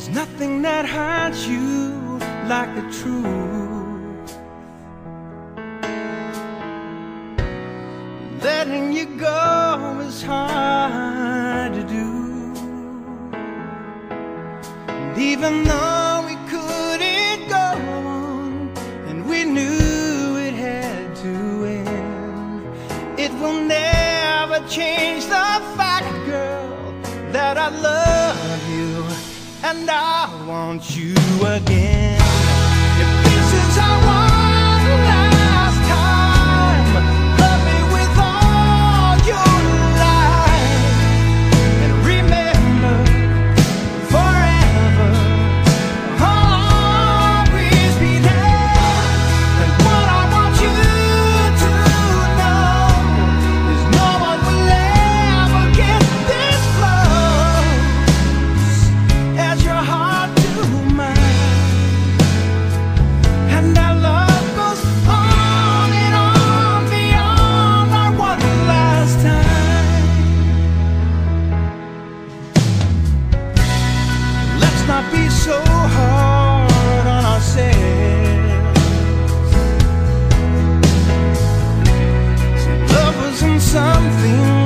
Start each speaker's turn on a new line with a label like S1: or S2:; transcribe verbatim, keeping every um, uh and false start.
S1: Nothing that hurts you like the truth. Letting you go is hard to do. And even though we couldn't go on, and we knew it had to end, it will never change the fact, girl, that I love you and I want you again. If this is our one last time, love me with all your life, and remember forever I'll always be there. And what I want you to know is no one will ever get this close as your heart to mine. And our love goes on and on beyond our one last time. Let's not be so hard on ourselves. See, love wasn't something